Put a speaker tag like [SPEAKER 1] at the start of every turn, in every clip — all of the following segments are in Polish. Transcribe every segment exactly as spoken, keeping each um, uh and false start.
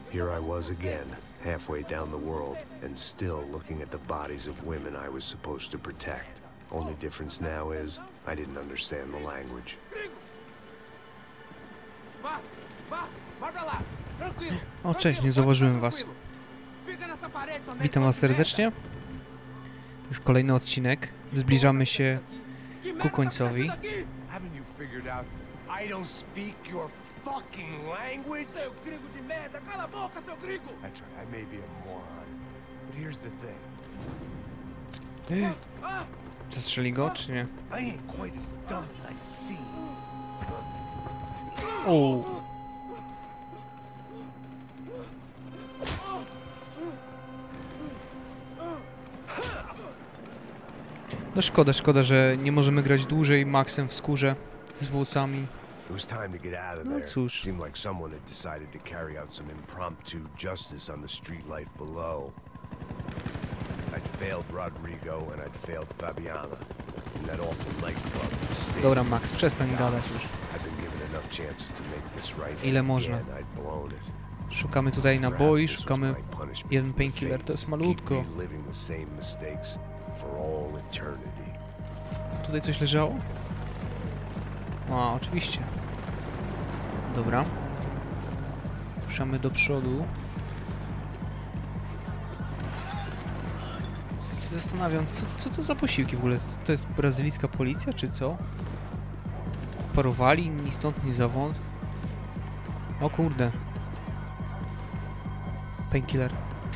[SPEAKER 1] Here I was again, halfway down the world, and still looking at the bodies of women I was supposed to protect. Only difference now is, I didn't understand the language.
[SPEAKER 2] O, cześć, nie zauważyłem was. Witam was serdecznie. To już kolejny odcinek. Zbliżamy się ku końcowi.
[SPEAKER 3] Fucking language? Seu gringo de merda, cala a boca, seu gringo! That's right, I may be a moron, but here's the thing.
[SPEAKER 2] Zastrzeli go, czy nie?
[SPEAKER 3] I ain't quite as dumb as I seem.
[SPEAKER 2] O. No szkoda, szkoda, że nie możemy grać dłużej Maxem w skórze z włosami.
[SPEAKER 1] It was time to get out of there. Seemed like someone had decided to carry out some impromptu justice on the street life below. I'd failed Rodrigo and I'd failed Fabiana in that awful nightclub.
[SPEAKER 2] Dobra, Max, przestań gadać już. Ile można? Szukamy tutaj naboi, szukamy jeden painkiller, to jest malutko. Tutaj coś leżało? A, oczywiście. Dobra. Ruszamy do przodu. Tak się zastanawiam, co, co to za posiłki w ogóle? To jest brazylijska policja, czy co? Wparowali ni stąd, ni zowąd. O kurde. Painkiller.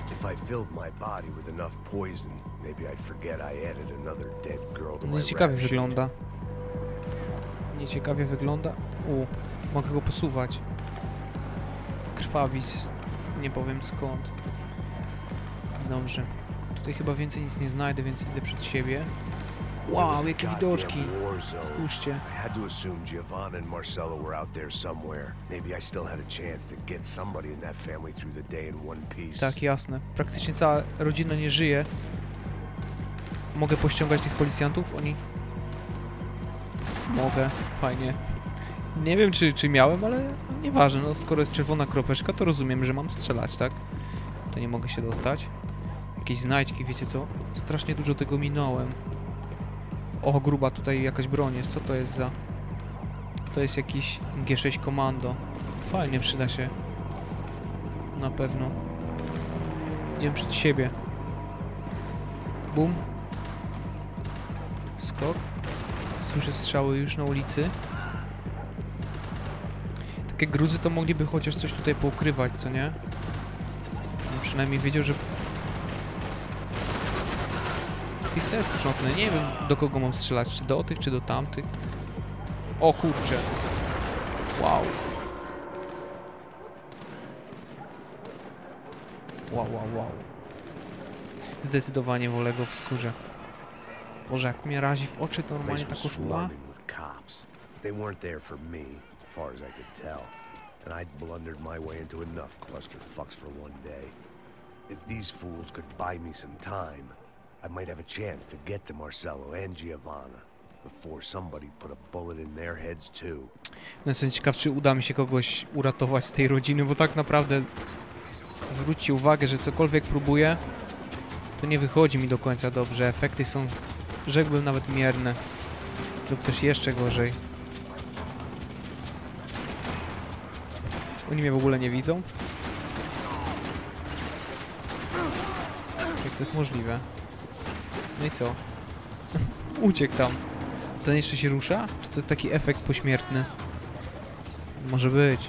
[SPEAKER 2] Nieciekawie wygląda. Nieciekawie wygląda. U, mogę go posuwać. Krwawić, nie powiem skąd. Dobrze. Tutaj chyba więcej nic nie znajdę, więc idę przed siebie. Wow, jakie widoczki. Spójrzcie. Tak, jasne. Praktycznie cała rodzina nie żyje. Mogę pościągać tych policjantów? Oni... Mogę. Fajnie. Nie wiem, czy, czy miałem, ale nieważne. No, skoro jest czerwona kropeczka, to rozumiem, że mam strzelać, tak? To nie mogę się dostać. Jakieś znajdźki, wiecie co? Strasznie dużo tego minąłem. O, gruba, tutaj jakaś broń jest. Co to jest za... To jest jakiś G sześć Komando. Fajnie, przyda się. Na pewno. Idziemy przed siebie. Bum. Skok. Słyszę strzały już na ulicy. Takie gruzy to mogliby chociaż coś tutaj poukrywać, co nie? No, przynajmniej wiedział, że... Tych też sprzątnę. Nie wiem, do kogo mam strzelać. Czy do tych, czy do tamtych. O kurczę. Wow. Wow, wow, wow. Zdecydowanie wolę go w skórze. Boże, jak mnie razi w oczy, to normalnie ta koszula.
[SPEAKER 1] They weren't there for me, as far as I could tell, and I'd blundered my way into enough clusterfucks for one day. If these fools could buy me some time, I might have a chance to get to Marcelo and Giovanna before somebody put a bullet in their heads too.
[SPEAKER 2] No jestem ciekaw, czy uda mi się kogoś uratować z tej rodziny, bo tak naprawdę zwróćcie uwagę, że cokolwiek próbuję, to nie wychodzi mi do końca dobrze. Efekty są, rzekłbym, nawet mierne. Lub też jeszcze gorzej. Oni mnie w ogóle nie widzą? Jak to jest możliwe? No i co? Uciekł tam. Ten jeszcze się rusza? Czy to taki efekt pośmiertny? Może być.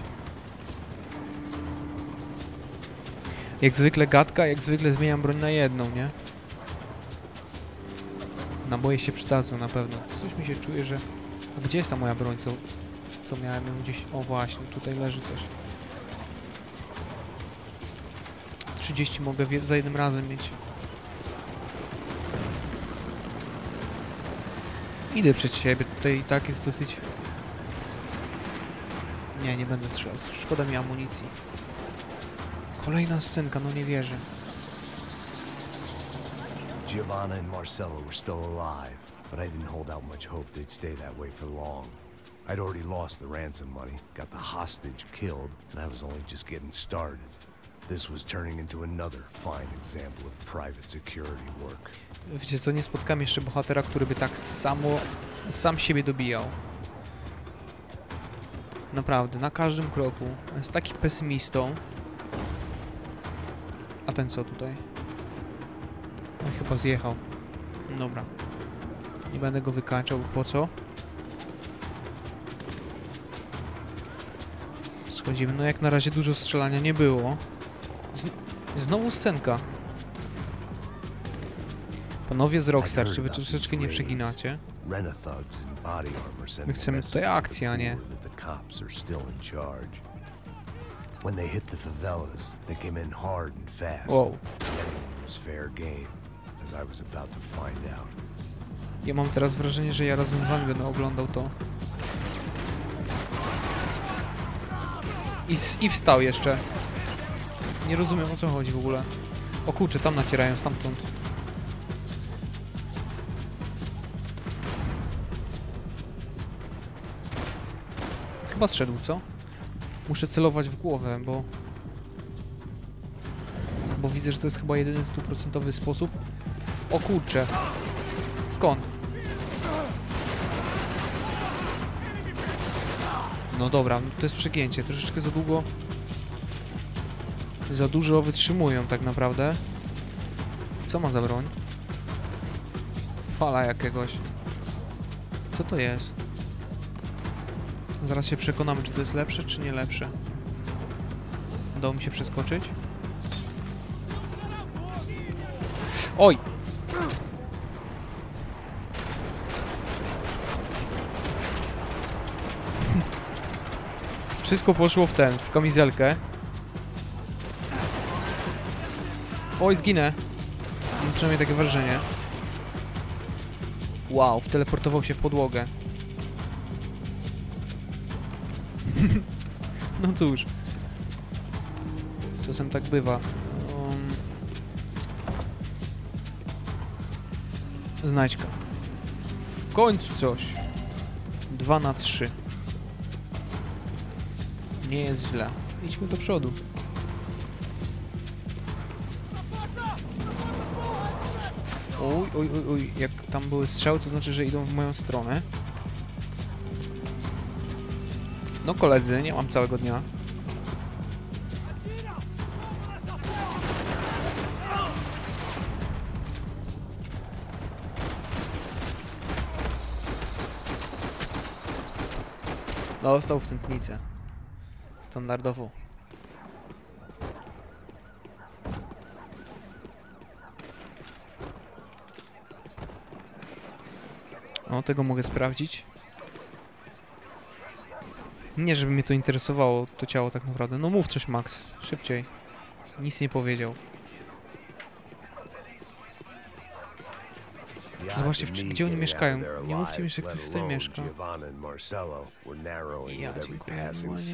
[SPEAKER 2] Jak zwykle gadka, jak zwykle zmieniam broń na jedną, nie? Naboje się przydadzą na pewno. Coś mi się czuje, że... A gdzie jest ta moja broń, co, co miałem ją gdzieś... O właśnie, tutaj leży coś. trzydzieści mogę za jednym razem mieć. Idę przed siebie, tutaj i tak jest dosyć... Nie, nie będę strzelał. Szkoda mi amunicji. Kolejna scenka, no nie wierzę.
[SPEAKER 1] Giovanna and Marcelo were still alive, but I didn't hold out much hope they'd stay that way for long. I'd already lost the ransom money, got the hostage killed, and I was only just getting started. This was turning into another fine example of private security work.
[SPEAKER 2] Wiecie co, nie spotkałem jeszcze bohatera, który by tak samo, sam siebie dobijał. Naprawdę, na każdym kroku. Jest taki pesymistą. A ten co tutaj? On chyba zjechał. Dobra. Nie będę go wykańczał, po co? Schodzimy. No jak na razie dużo strzelania nie było. Z znowu scenka. Panowie z Rockstar, czy wy troszeczkę nie przeginacie? My chcemy tutaj akcji, a nie...
[SPEAKER 1] When they hit the favelas, they came in hard and fast.
[SPEAKER 2] Wow.
[SPEAKER 1] It was fair game, as I was about to find out.
[SPEAKER 2] Ja mam teraz wrażenie, że ja razem z wami będę oglądał to. I, I wstał jeszcze. Nie rozumiem, o co chodzi w ogóle. O kurczę, tam nacierają stamtąd. Chyba zszedł, co? Muszę celować w głowę, bo... Bo widzę, że to jest chyba jedyny stuprocentowy sposób. O kurczę. Skąd? No dobra, to jest przegięcie. Troszeczkę za długo... Za dużo wytrzymują tak naprawdę. Co ma za broń? Fala jakiegoś. Co to jest? Zaraz się przekonamy, czy to jest lepsze, czy nie lepsze. Udało mi się przeskoczyć. Oj! Wszystko poszło w ten, w kamizelkę. Oj, zginę. Mam przynajmniej takie wrażenie. Wow, wteleportował się w podłogę. No cóż. Czasem tak bywa. Um... Znajdźka. W końcu coś. Dwa na trzy. Nie jest źle. Idźmy do przodu. Oj, oj, oj, oj. Jak tam były strzały, to znaczy, że idą w moją stronę. No koledzy, nie mam całego dnia. Dostał w tętnicę. Standardowo. O, tego mogę sprawdzić. Nie, żeby mnie to interesowało, to ciało tak naprawdę. No mów coś, Max. Szybciej. Nic nie powiedział. Zobaczcie, gdzie oni mieszkają. Nie mówcie mi, że ktoś tutaj mieszka. Ja, dziękuję.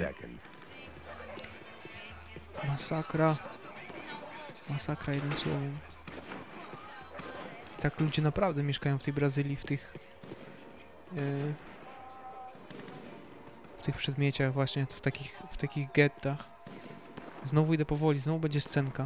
[SPEAKER 2] Masakra. Masakra, jednym słowem. Tak ludzie naprawdę mieszkają w tej Brazylii, w tych... Yy, w tych przedmieciach właśnie, w takich, w takich gettach. Znowu idę powoli, znowu będzie scenka.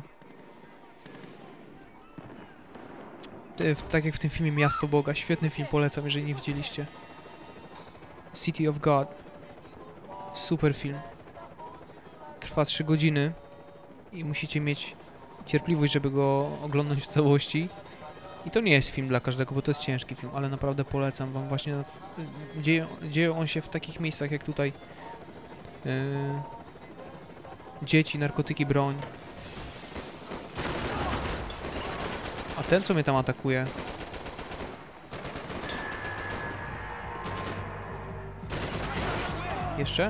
[SPEAKER 2] Ty, w, tak jak w tym filmie Miasto Boga. Świetny film, polecam, jeżeli nie widzieliście. City of God. Super film. Trwa trzy godziny i musicie mieć cierpliwość, żeby go oglądać w całości. I to nie jest film dla każdego, bo to jest ciężki film, ale naprawdę polecam wam właśnie. Dzieje, dzieje on się w takich miejscach jak tutaj. Yy, dzieci, narkotyki, broń. A ten, co mnie tam atakuje? Jeszcze?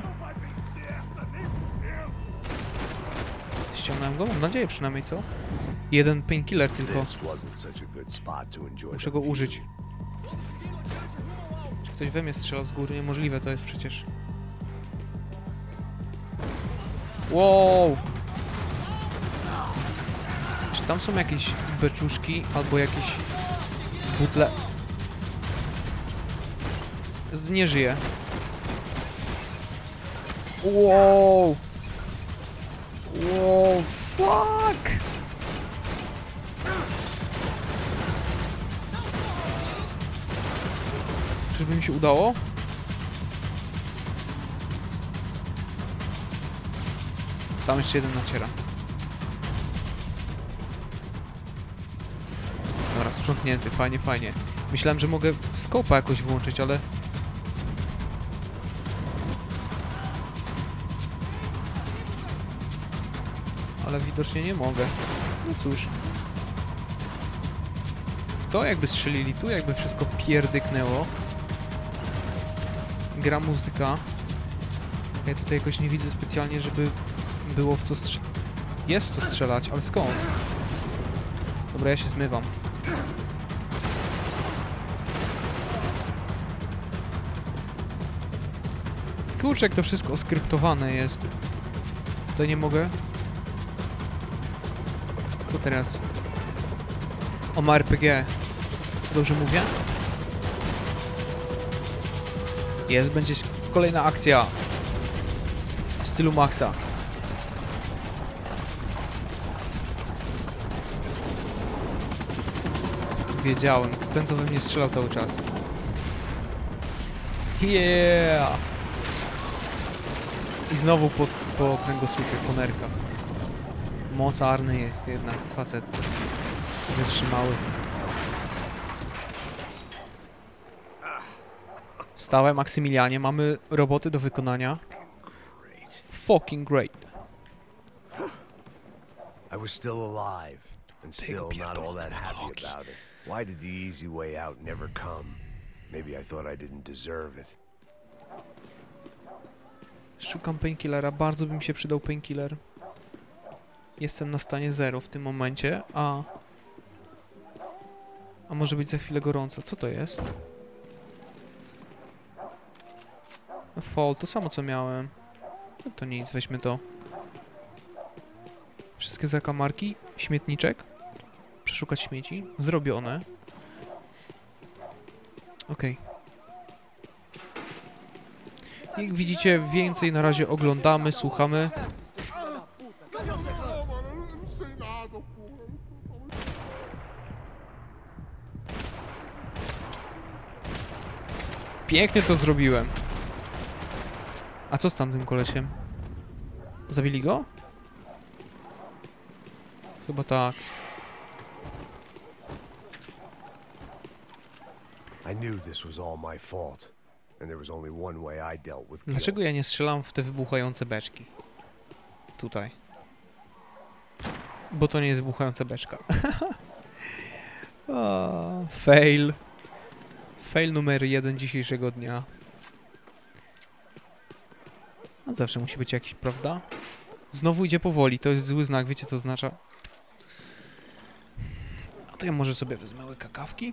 [SPEAKER 2] Ściągnąłem go? Mam nadzieję przynajmniej, co? Jeden painkiller tylko. Muszę go użyć. Czy ktoś we mnie strzelał z góry? Niemożliwe to jest przecież. Wow! Czy tam są jakieś beczuszki albo jakieś butle? Z nie żyje. Wow! Wow! Fuck! Czyżby mi się udało? Tam jeszcze jeden naciera. Dobra, sprzątnięty, fajnie, fajnie. Myślałem, że mogę skopa jakoś włączyć, ale... Ale widocznie nie mogę. No cóż. W to jakby strzelili, tu jakby wszystko pierdyknęło. Gra muzyka. Ja tutaj jakoś nie widzę specjalnie, żeby było w co strzelać. Jest w co strzelać, ale skąd? Dobra, ja się zmywam. Kurczę, jak to wszystko oskryptowane jest. Tutaj nie mogę. Co teraz? O, ma R P G. Dobrze mówię? Jest, będzie kolejna akcja. W stylu Maxa. Wiedziałem, ten co we mnie strzelał cały czas. Yeah! I znowu po, po kręgosłupie, po nerkach. Mocarny jest jednak facet. Wytrzymały. Wstałe, Maksymilianie, mamy roboty do wykonania. Fucking great.
[SPEAKER 1] I was still alive, and still not all that happy about it. Why did the easy way out never come? Maybe I thought I didn't deserve it.
[SPEAKER 2] Szukam painkillera, bardzo by mi się przydał painkiller. Jestem na stanie zero w tym momencie, a... A może być za chwilę gorąco. Co to jest? Fall, to samo co miałem. No to nic, weźmy to. Wszystkie zakamarki. Śmietniczek. Przeszukać śmieci. Zrobione. Okej. Okay. Jak widzicie, więcej na razie oglądamy, słuchamy. Pięknie to zrobiłem. A co z tamtym kolesiem? Zabili go? Chyba tak. Dlaczego ja nie strzelam w te wybuchające beczki? Tutaj. Bo to nie jest wybuchająca beczka. O, fail. Fail numer jeden dzisiejszego dnia. A zawsze musi być jakiś, prawda? Znowu idzie powoli, to jest zły znak, wiecie co oznacza? A to ja może sobie wezmę łyka kawki?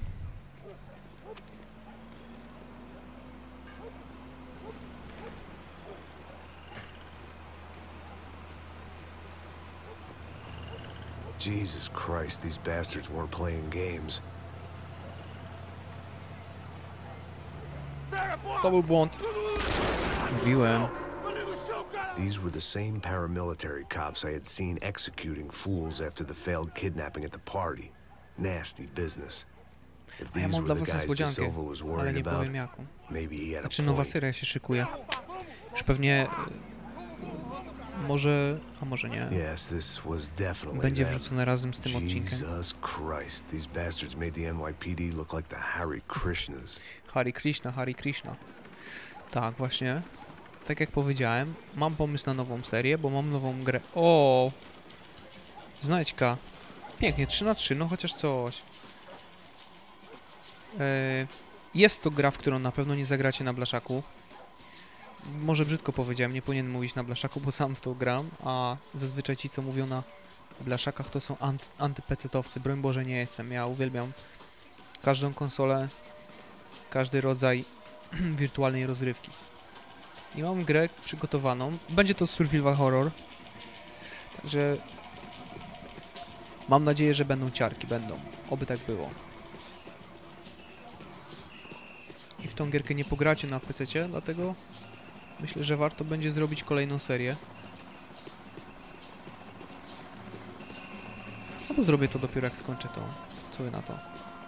[SPEAKER 1] Jesus Christ, these bastards weren't playing games.
[SPEAKER 2] To był błąd. Mówiłem.
[SPEAKER 1] These were the same paramilitary cops I had seen executing fools after the failed kidnapping at the party. Nasty business.
[SPEAKER 2] A ja mam dla was niespodziankę, ale nie powiem jaką. Znaczy nowa seria się szykuje. Już pewnie... Może... a może nie. Będzie wrzucone razem z tym odcinkiem.
[SPEAKER 1] Jesus Christ, these bastards made the N Y P D look like the Hare Krishnas.
[SPEAKER 2] Hare Krishna, Hare Krishna. Tak, właśnie. Tak jak powiedziałem, mam pomysł na nową serię, bo mam nową grę. O! Znajdźka. Pięknie, trzy na trzy, no chociaż coś. Eee, jest to gra, w którą na pewno nie zagracie na blaszaku. Może brzydko powiedziałem, nie powinienem mówić na blaszaku, bo sam w to gram, a zazwyczaj ci, co mówią na blaszakach, to są ant antypecetowcy. Broń Boże, nie jestem. Ja uwielbiam każdą konsolę, każdy rodzaj wirtualnej rozrywki. I mam grę przygotowaną. Będzie to survival horror. Także mam nadzieję, że będą ciarki. Będą. Oby tak było. I w tą gierkę nie pogracie na pececie, dlatego myślę, że warto będzie zrobić kolejną serię. Albo zrobię to dopiero jak skończę to. Co wy na to?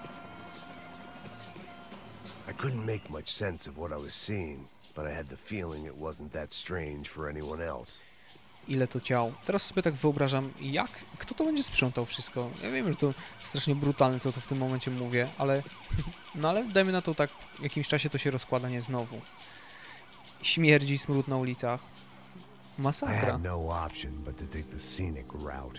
[SPEAKER 1] I couldn't make much sense of what I was seeing, but I had the feeling it wasn't that strange for anyone else.
[SPEAKER 2] Ile to ciał. Teraz sobie tak wyobrażam, jak, kto to będzie sprzątał wszystko. Ja wiem, że to strasznie brutalne, co to w tym momencie mówię, ale no ale dajmy na to tak, w jakimś czasie to się rozkłada, nie znowu. Śmierdzi, smród na ulicach.
[SPEAKER 1] I
[SPEAKER 2] Masakra.
[SPEAKER 1] had no option but to take the scenic route.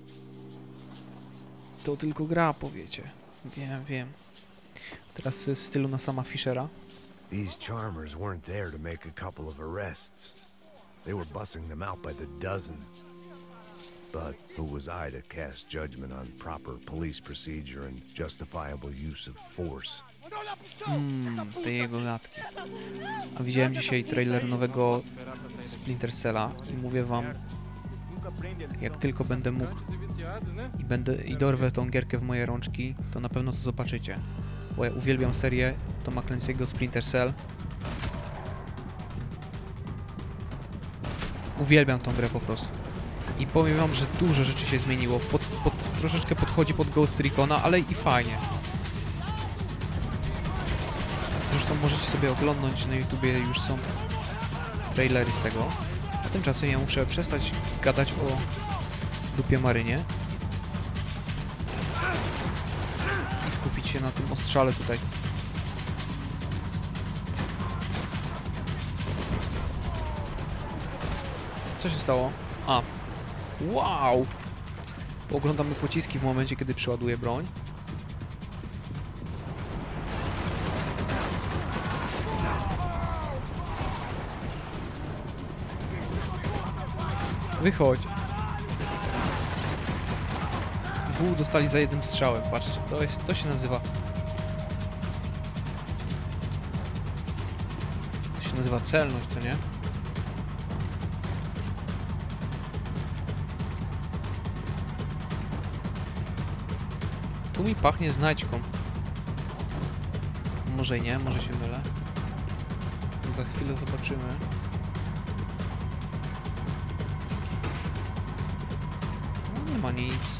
[SPEAKER 2] To tylko gra, powiecie. Wiem, wiem. Teraz w stylu na sama Fischera.
[SPEAKER 1] These charmers weren't there to make a couple of arrests. They were bussing them out by the dozen. But who was I to cast judgment on proper police procedure and justifiable use of force?
[SPEAKER 2] Mmm, te jego latki. A widziałem dzisiaj trailer nowego Splinter Cella i mówię wam, jak tylko będę mógł i będę i dorwę tą gierkę w moje rączki, to na pewno to zobaczycie. Bo ja uwielbiam serię Toma Clancy'ego Splinter Cell. Uwielbiam tą grę po prostu. I powiem wam, że dużo rzeczy się zmieniło. Pod, pod, troszeczkę podchodzi pod Ghost Recona, ale i fajnie. Zresztą możecie sobie oglądać na YouTubie, już są trailery z tego. A tymczasem ja muszę przestać gadać o dupie Marynie i skupić się na tym ostrzale tutaj. Co się stało? A. Wow! Oglądamy pociski w momencie, kiedy przeładuje broń. Wychodź. Dwóch dostali za jednym strzałem, patrzcie. To jest, to się nazywa... To się nazywa celność, co nie? Tu mi pachnie znajdźką. Może i nie, może się mylę. Za chwilę zobaczymy. No, nie ma nic.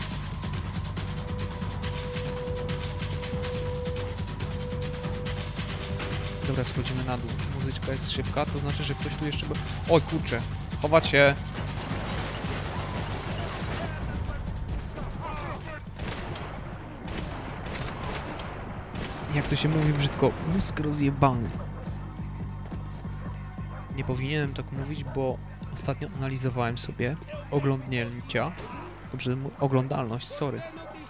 [SPEAKER 2] Dobra, schodzimy na dół. Muzyczka jest szybka, to znaczy, że ktoś tu jeszcze... Go... Oj, kurczę. Chować się. Jak to się mówi brzydko, mózg rozjebany. Nie powinienem tak mówić, bo ostatnio analizowałem sobie oglądnięcia. Dobrze, oglądalność, sorry.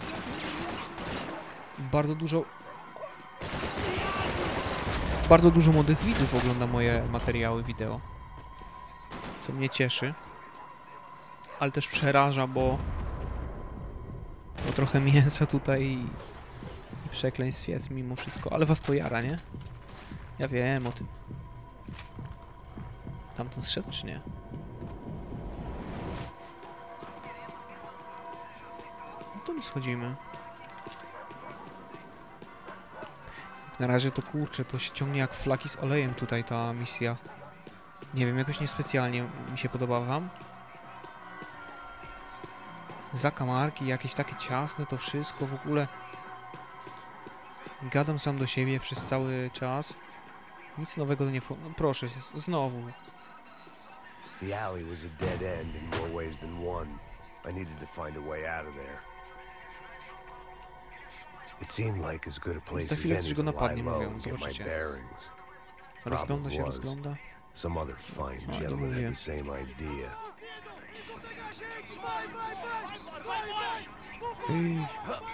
[SPEAKER 2] Bardzo dużo... Bardzo dużo młodych widzów ogląda moje materiały wideo. Co mnie cieszy. Ale też przeraża, bo... Bo trochę mięsa tutaj... Przekleństw jest mimo wszystko, ale was to jara, nie? Ja wiem o tym. Tamten zszedł, czy nie? No to my schodzimy. Na razie to kurczę, to się ciągnie jak flaki z olejem tutaj ta misja. Nie wiem, jakoś niespecjalnie mi się podoba wam. Zakamarki, jakieś takie ciasne, to wszystko w ogóle... Gadam sam do siebie przez cały czas. Nic nowego nie... No proszę, znowu.
[SPEAKER 1] The alley was a dead end in more ways than one. I needed to find a way out of there. It seemed like as good a place
[SPEAKER 2] Za
[SPEAKER 1] as
[SPEAKER 2] chwilę
[SPEAKER 1] any
[SPEAKER 2] ktoś
[SPEAKER 1] to
[SPEAKER 2] go
[SPEAKER 1] lie
[SPEAKER 2] napadnie,
[SPEAKER 1] low
[SPEAKER 2] mówią,
[SPEAKER 1] and get my
[SPEAKER 2] zobaczycie.
[SPEAKER 1] bearings.
[SPEAKER 2] Rozgląda się,
[SPEAKER 1] Problem was,
[SPEAKER 2] rozgląda.
[SPEAKER 1] some other fine
[SPEAKER 2] A, nie
[SPEAKER 1] gentleman
[SPEAKER 2] mówię.
[SPEAKER 1] had the same idea.
[SPEAKER 2] Ej.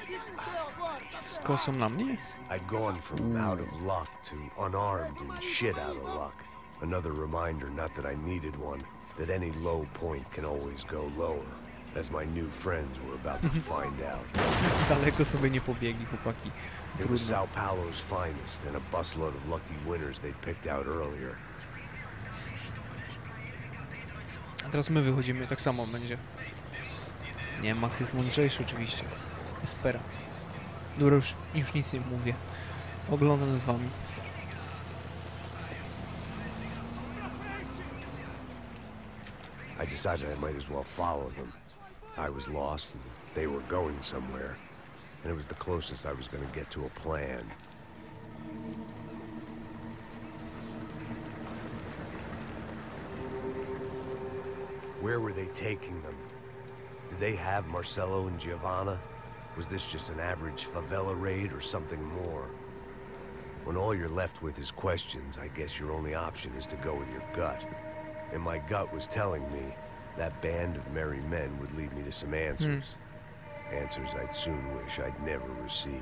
[SPEAKER 2] Z kosą na mnie?
[SPEAKER 1] I'd gone from out of luck to unarmed and shit out of luck. Another reminder, not that I needed one, that any low point can always go lower, as my new friends were about to find out.
[SPEAKER 2] Daleko sobie nie pobiegli, chłopaki.
[SPEAKER 1] It was
[SPEAKER 2] Trudno.
[SPEAKER 1] Sao Paulo's finest and a busload of lucky winners they'd picked out earlier.
[SPEAKER 2] A teraz my wychodzimy, tak samo będzie. Nie, Max jest mądrzejszy oczywiście. Espera. Dobra, już, już nic nie mówię. Oglądam z wami.
[SPEAKER 1] I decided I might as well follow them. I was lost and they were going somewhere, and it was the closest I was going to get to a plan. Where were they taking them? Did they have Marcelo and Giovanna? Was this just an average favela raid or something more? When all you're left with is questions, I guess your only option is to go with your gut. And my gut was telling me that band of merry men would lead me to some answers. Mm. Answers I'd soon wish I'd never received.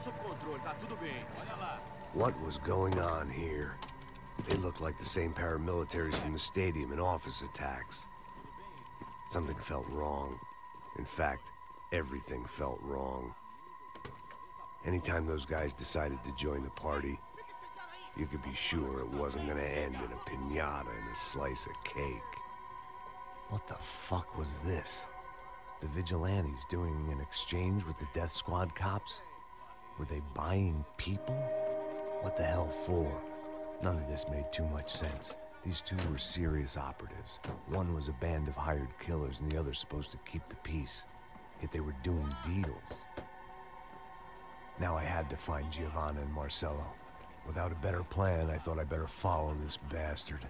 [SPEAKER 1] What was going on here? They looked like the same paramilitaries from the stadium and office attacks. Something felt wrong. In fact, everything felt wrong. Anytime those guys decided to join the party, you could be sure it wasn't gonna end in a piñata and a slice of cake. What the fuck was this? The vigilantes doing an exchange with the death squad cops? Were they buying people? What the hell for? None of this made too much sense. These two were serious operatives. One was a band of hired killers and the other supposed to keep the peace. Yet they were doing deals. Now I had to find Giovanna and Marcelo. Without a better plan, I thought I better follow this bastard.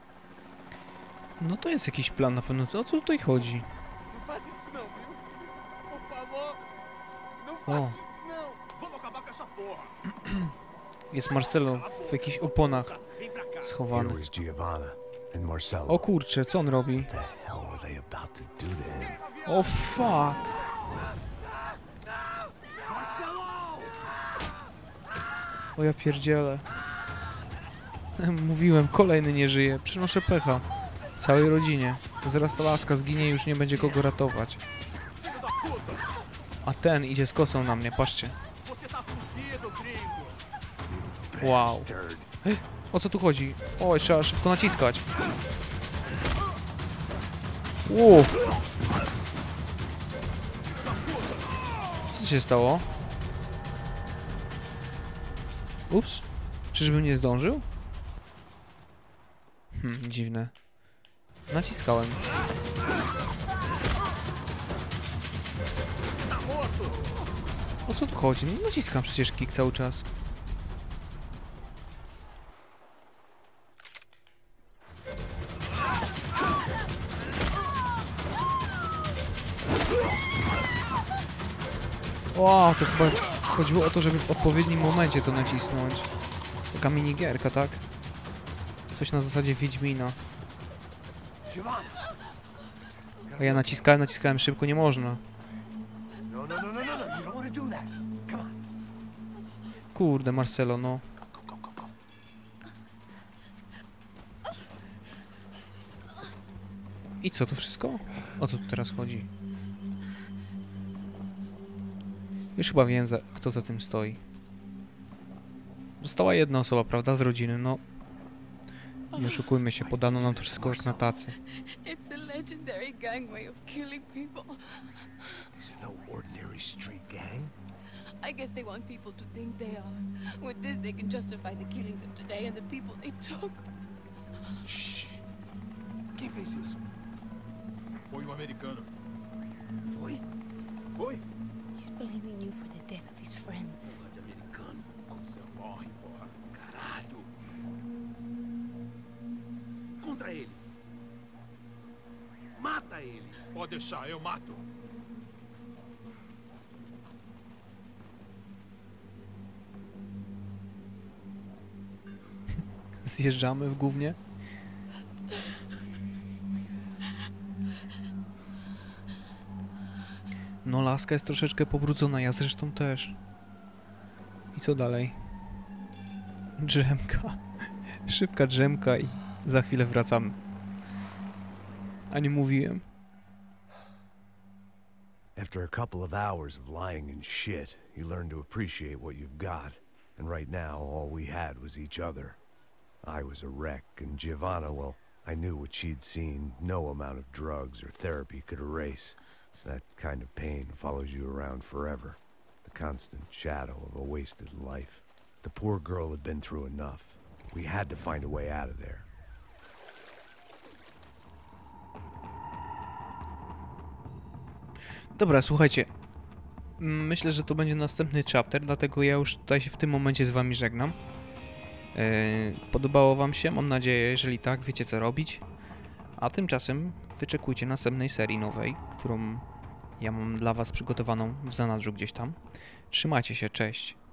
[SPEAKER 2] No to jest jakiś plan na pewno. O co tutaj chodzi? O. Jest Marcelo w jakichś oponach schowany. O kurczę, co on robi? O fuck. O ja pierdzielę. Mówiłem, kolejny nie żyje. Przynoszę pecha. Całej rodzinie. Zaraz ta laska zginie i już nie będzie kogo ratować. A ten idzie z kosą na mnie, patrzcie. Wow. O co tu chodzi? O, trzeba szybko naciskać. Wow. Co się stało? Ups. Czyżbym nie zdążył? Hmm, dziwne. Naciskałem. O co tu chodzi? No, naciskam przecież kick cały czas. O, to chyba chodziło o to, żeby w odpowiednim momencie to nacisnąć. Taka minigierka, tak? Coś na zasadzie Wiedźmina. A ja naciskałem, naciskałem szybko, nie można. Kurde, Marcelo, no. I co, to wszystko? O co tu teraz chodzi? Już chyba wiem, za, kto za tym stoi. Została jedna osoba, prawda, z rodziny, no. Nie oszukujmy się, podano nam to wszystko już na tacy.
[SPEAKER 4] It's a legendary gang way of killing people.
[SPEAKER 1] These are no ordinary street gang.
[SPEAKER 4] I guess they want people to think they are. With this, they can justify the killings of today and the people they took.
[SPEAKER 3] Shh. Quem fez isso? Foi um americano. Foi? Foi?
[SPEAKER 4] He's blaming you for the death of his friend.
[SPEAKER 3] Porra de americano. Coisa morre, porra. Caralho. Contra ele. Mata ele. Pode deixar, eu mato.
[SPEAKER 2] Zjeżdżamy w gównie. No, laska jest troszeczkę pobrudzona, ja zresztą też. I co dalej? Drzemka. Szybka drzemka i za chwilę wracamy. A nie mówiłem.
[SPEAKER 1] After a couple of hours of lying and shit, you learn to appreciate what you've got. And right now, all we had was each other. I was a wreck, and Giovanna, well, I knew what she'd seen no amount of drugs or therapy could erase. That kind of pain follows you around forever. The constant shadow of a wasted life. The poor girl had been through enough. We had to find a way out of there.
[SPEAKER 2] Dobra, słuchajcie. Myślę, że to będzie następny chapter, dlatego ja już tutaj się w tym momencie z wami żegnam. Yy, podobało wam się? Mam nadzieję, jeżeli tak, wiecie co robić. A tymczasem wyczekujcie następnej serii nowej, którą ja mam dla was przygotowaną w zanadrzu gdzieś tam. Trzymajcie się, cześć.